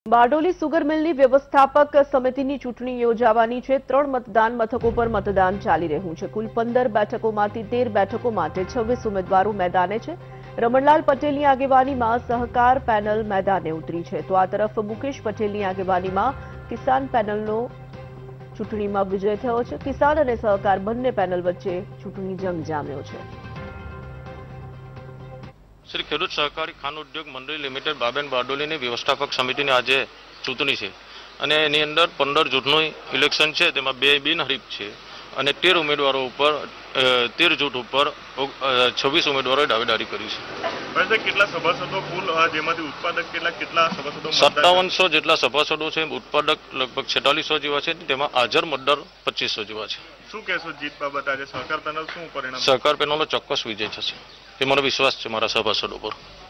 Bardoli sugar મિલની વ્યવસ્થાપક સમિતિની ચૂંટણી યોજાવાની છે। 3 મતદાન મથકો પર મતદાન ચાલી રહ્યું છે। કુલ 15 બેઠકોમાંથી 13 બેઠકો માટે 26 ઉમેદવારો મેદાને છે। રમણલાલ પટેલની આગેવાનીમાં સહકાર પેનલ મેદાને ઉતરી છે, તો આ તરફ મુકેશ પટેલની આગેવાનીમાં કિસાન પેનલનો ચૂંટણીમાં વિજય થયો છે। કિસાન અને સહકાર બંને પેનલ વચ્ચે ચૂંટણી જંગ જામ્યો છે। श्री खेडूत सहकारी खान उद्योग मंडળી लिमिटेड बाबेन बारडोलीની વ્યવસ્થાપક સમિતિની આજે ચૂંટણી છે અને એની અંદર 15 જૂથનું ઇલેક્શન છે। તેમાં 2 બિનહરીફ છે અને 13 ઉમેદવારો ઉપર 13 જૂથ ઉપર 26 ઉમેદવારોએ દાવેદારી કરી છે। કેટલા સભાસદો કુલ જેમાંથી ઉત્પાદક કેટલા સભાસદો 5700 જેટલા સભાસદો છે। ઉત્પાદક લગભગ 4600 જેવા છે। તેમાં હાજર મતદાર 2500 જેવા છે। શું કહેશો જીત બાબત આજે સહકાર પેનલ શું પરિણામ? સહકાર પેનલનો ચોક્કસ વિજય થશે, એ મને વિશ્વાસ છે મારા સભાસદો પર।